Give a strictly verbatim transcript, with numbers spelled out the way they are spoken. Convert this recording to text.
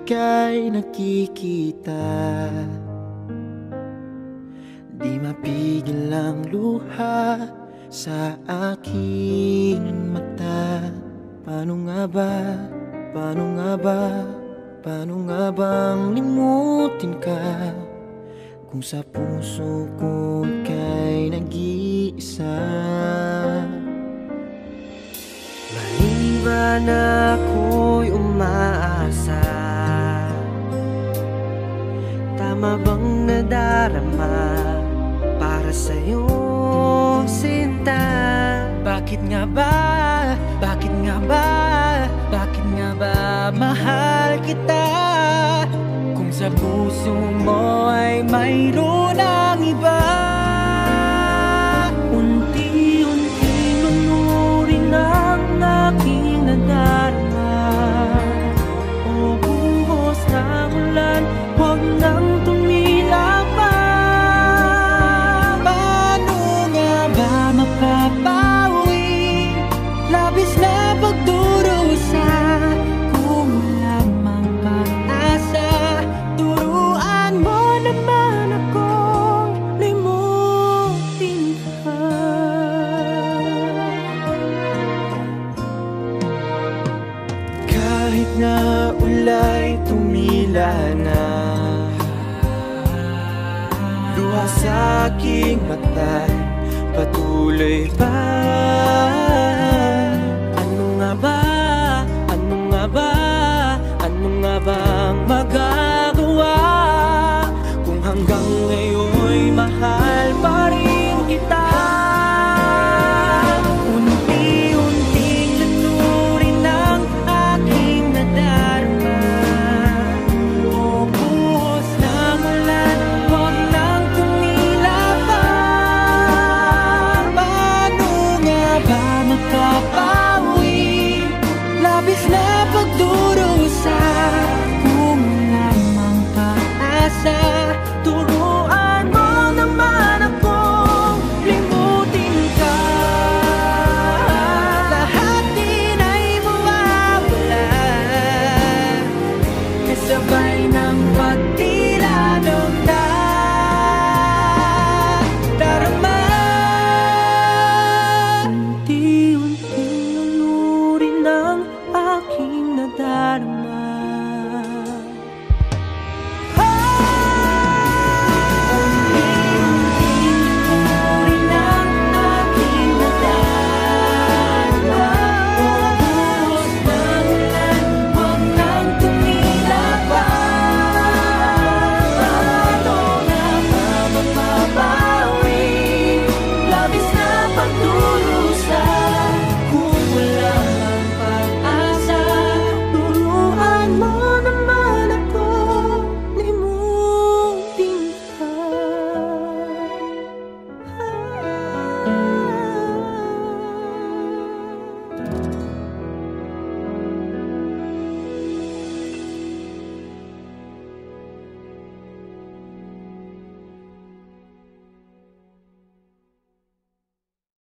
ika'y nakikita, di mapigil ang luha sa aking mata. Paano nga ba, paano nga ba, paano nga bang limutin ka, kung sa puso ko ika'y nag-iisa? Maliban ako'y umaasa, tama bang nadarama para sa'yo, sinta? Bakit nga ba, bakit nga ba, bakit nga ba mahal kita, kung sa puso mo ay mayroon ang iba? Unti-unting lunurin ang aking nadarama, o buhos ng ulan, huwag nang tumila pa. Paano nga ba mapapawi labis na pagdurusa, kung lamang pag-asa, turuan mo naman akong limutin ka. Kahit na ulay tumila na, luha sa aking mata'y patuloy pa. Ano nga ba,